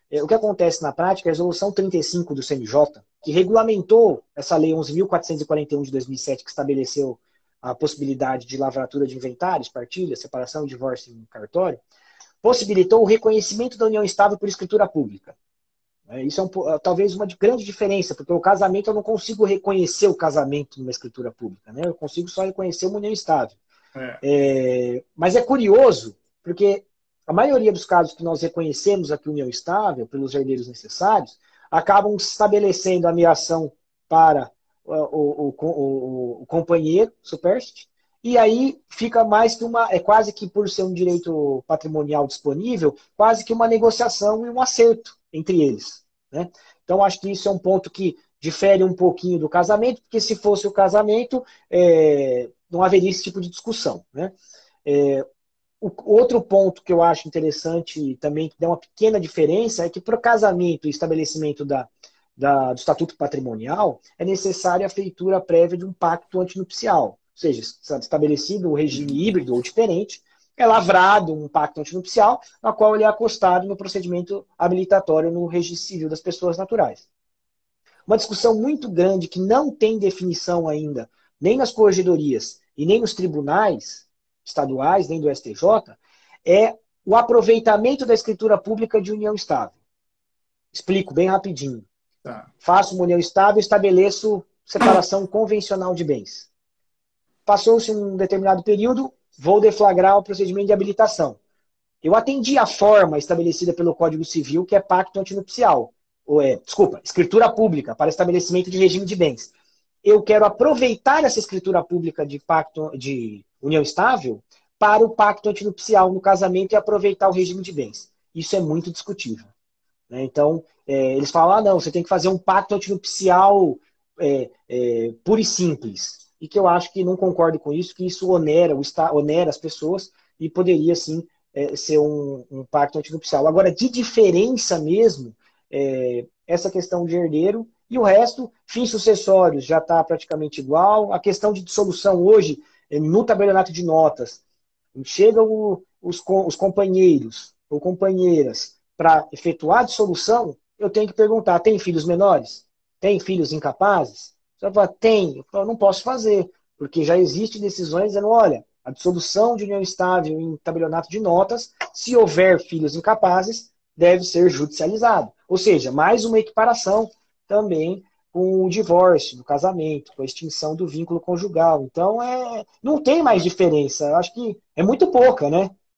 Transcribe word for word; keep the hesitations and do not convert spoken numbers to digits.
é, o que acontece na prática, a resolução trinta e cinco do C N J, que regulamentou essa lei onze mil quatrocentos e quarenta e um de dois mil e sete, que estabeleceu a possibilidade de lavratura de inventários, partilha, separação, divórcio em cartório, possibilitou o reconhecimento da união estável por escritura pública. Isso é um, talvez uma grande diferença, porque o casamento eu não consigo reconhecer o casamento numa escritura pública, né? Eu consigo só reconhecer uma união estável. É. É, mas é curioso, porque a maioria dos casos que nós reconhecemos aqui união estável, pelos herdeiros necessários, acabam estabelecendo a meação para o, o, o, o companheiro, supérstite, e aí fica mais que uma, é quase que por ser um direito patrimonial disponível, quase que uma negociação e um acerto entre eles. Né? Então, acho que isso é um ponto que difere um pouquinho do casamento, porque se fosse o casamento, é, não haveria esse tipo de discussão. Né? É, o, outro ponto que eu acho interessante também, que dá uma pequena diferença, é que para o casamento e estabelecimento da, da, do estatuto patrimonial, é necessária a feitura prévia de um pacto antinupcial. Ou seja, estabelecido um regime híbrido ou diferente, é lavrado um pacto antinupcial, na qual ele é acostado no procedimento habilitatório no registro civil das pessoas naturais. Uma discussão muito grande que não tem definição ainda, nem nas corregedorias e nem nos tribunais estaduais, nem do S T J, é o aproveitamento da escritura pública de união estável. Explico bem rapidinho. Tá. Faço uma união estável e estabeleço separação convencional de bens. Passou-se um determinado período, vou deflagrar o procedimento de habilitação. Eu atendi a forma estabelecida pelo Código Civil, que é pacto antinupcial. Ou é, desculpa, escritura pública para estabelecimento de regime de bens. Eu quero aproveitar essa escritura pública de pacto de união estável para o pacto antinupcial no casamento e aproveitar o regime de bens. Isso é muito discutível. Né? Então, é, eles falam, ah, não, você tem que fazer um pacto antinupcial é, é, puro e simples. E que eu acho que não concordo com isso, que isso onera, onera as pessoas e poderia, sim, é, ser um, um pacto antinupcial. Agora, de diferença mesmo, é, essa questão de herdeiro e o resto, fins sucessórios, já está praticamente igual. A questão de dissolução hoje, no tabelionato de notas, chegam os, os companheiros ou companheiras para efetuar a dissolução, eu tenho que perguntar, tem filhos menores? Tem filhos incapazes? Você vai falar, tem. Eu falo, não posso fazer, porque já existem decisões dizendo, olha, a dissolução de união estável em tabelionato de notas, se houver filhos incapazes, deve ser judicializado. Ou seja, mais uma equiparação também com o divórcio, do casamento, com a extinção do vínculo conjugal. Então, é, não tem mais diferença. Eu acho que é muito pouca, né?